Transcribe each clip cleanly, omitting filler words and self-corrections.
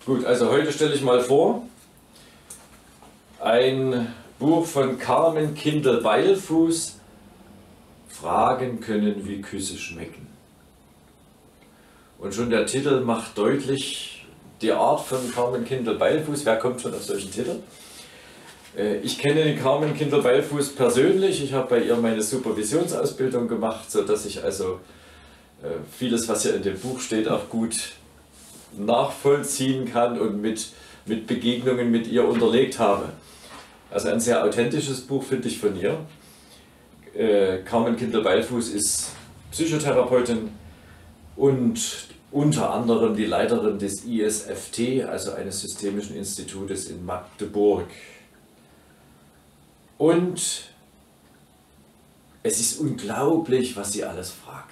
Gut, also heute stelle ich mal vor ein Buch von Carmen Kindel-Beilfuß, Fragen können wie Küsse schmecken. Und schon der Titel macht deutlich die Art von Carmen Kindel-Beilfuß. Wer kommt schon auf solchen Titel? Ich kenne Carmen Kindel-Beilfuß persönlich. Ich habe bei ihr meine Supervisionsausbildung gemacht, sodass ich also vieles, was hier in dem Buch steht, auch gut nachvollziehen kann und mit Begegnungen mit ihr unterlegt habe. Also ein sehr authentisches Buch, finde ich, von ihr. Carmen Kindel-Beilfuß ist Psychotherapeutin und unter anderem die Leiterin des ISFT, also eines systemischen Institutes in Magdeburg. Und es ist unglaublich, was sie alles fragt.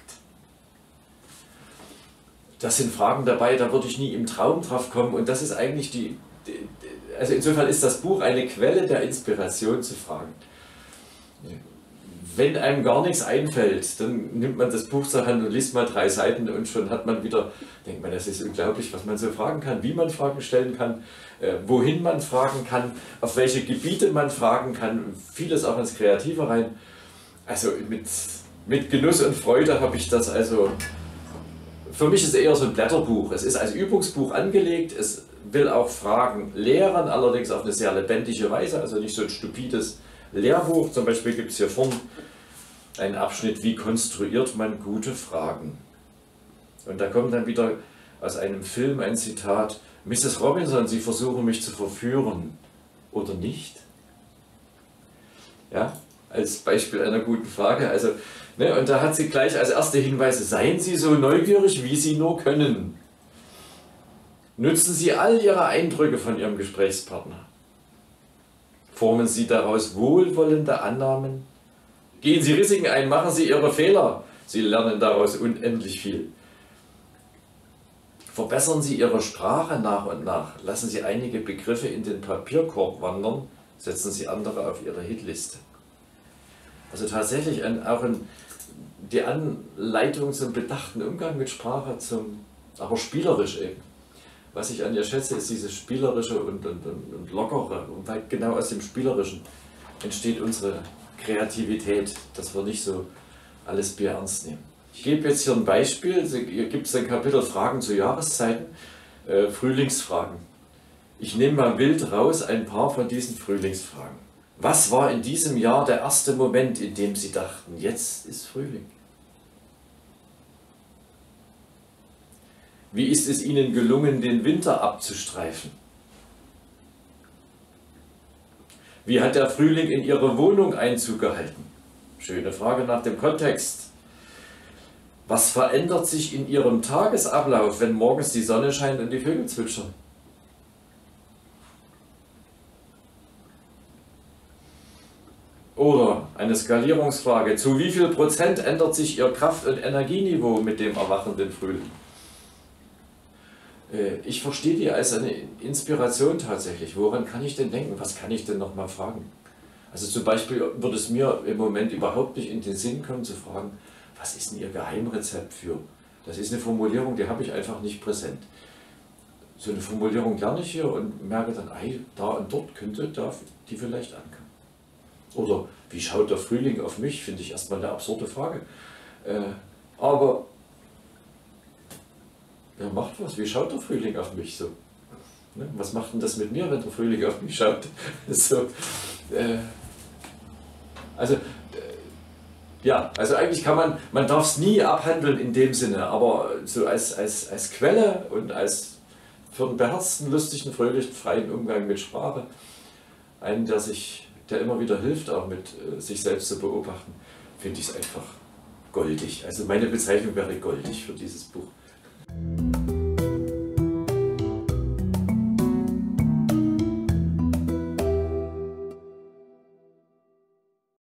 Das sind Fragen dabei, da würde ich nie im Traum drauf kommen, und das ist eigentlich also insofern ist das Buch eine Quelle der Inspiration zu Fragen. Wenn einem gar nichts einfällt, dann nimmt man das Buch zur Hand und liest mal 3 Seiten und schon hat man wieder, denkt man, das ist unglaublich, was man so fragen kann, wie man Fragen stellen kann, wohin man fragen kann, auf welche Gebiete man fragen kann, vieles auch ins Kreative rein. Also mit Genuss und Freude habe ich das also. Für mich ist es eher so ein Blätterbuch. Es ist als Übungsbuch angelegt, es will auch Fragen lehren, allerdings auf eine sehr lebendige Weise, also nicht so ein stupides Lehrbuch. Zum Beispiel gibt es hier vorne einen Abschnitt, wie konstruiert man gute Fragen. Und da kommt dann wieder aus einem Film ein Zitat: Mrs. Robinson, Sie versuchen mich zu verführen, oder nicht? Ja, als Beispiel einer guten Frage. Also, ne, und da hat sie gleich als erste Hinweise: Seien Sie so neugierig, wie Sie nur können. Nutzen Sie all Ihre Eindrücke von Ihrem Gesprächspartner. Formen Sie daraus wohlwollende Annahmen. Gehen Sie Risiken ein, machen Sie Ihre Fehler. Sie lernen daraus unendlich viel. Verbessern Sie Ihre Sprache nach und nach. Lassen Sie einige Begriffe in den Papierkorb wandern. Setzen Sie andere auf Ihre Hitliste. Also tatsächlich die Anleitung zum bedachten Umgang mit Sprache, aber spielerisch eben. Was ich an ihr schätze, ist dieses Spielerische und Lockere. Und weil genau aus dem Spielerischen entsteht unsere Kreativität, dass wir nicht so alles bierernst nehmen. Ich gebe jetzt hier ein Beispiel. Hier gibt es ein Kapitel Fragen zu Jahreszeiten, Frühlingsfragen. Ich nehme mal wild raus ein paar von diesen Frühlingsfragen. Was war in diesem Jahr der erste Moment, in dem Sie dachten, jetzt ist Frühling? Wie ist es Ihnen gelungen, den Winter abzustreifen? Wie hat der Frühling in Ihre Wohnung Einzug gehalten? Schöne Frage nach dem Kontext. Was verändert sich in Ihrem Tagesablauf, wenn morgens die Sonne scheint und die Vögel zwitschern? Oder eine Skalierungsfrage: Zu wie viel Prozent ändert sich Ihr Kraft- und Energieniveau mit dem erwachenden Frühling? Ich verstehe die als eine Inspiration tatsächlich. Woran kann ich denn denken? Was kann ich denn noch mal fragen? Also zum Beispiel würde es mir im Moment überhaupt nicht in den Sinn kommen zu fragen, was ist denn Ihr Geheimrezept für? Das ist eine Formulierung, die habe ich einfach nicht präsent. So eine Formulierung lerne ich hier und merke dann, da und dort könnte die vielleicht ankommen. Oder wie schaut der Frühling auf mich? Finde ich erstmal eine absurde Frage. Aber wer macht was? Wie schaut der Frühling auf mich so? Ne? Was macht denn das mit mir, wenn der Frühling auf mich schaut? So, ja, also eigentlich kann man darf es nie abhandeln in dem Sinne, aber so als Quelle und für einen beherzten, lustigen, fröhlichen, freien Umgang mit Sprache, einen, der immer wieder hilft, auch mit sich selbst zu beobachten, finde ich es einfach goldig. Also meine Bezeichnung wäre goldig für dieses Buch.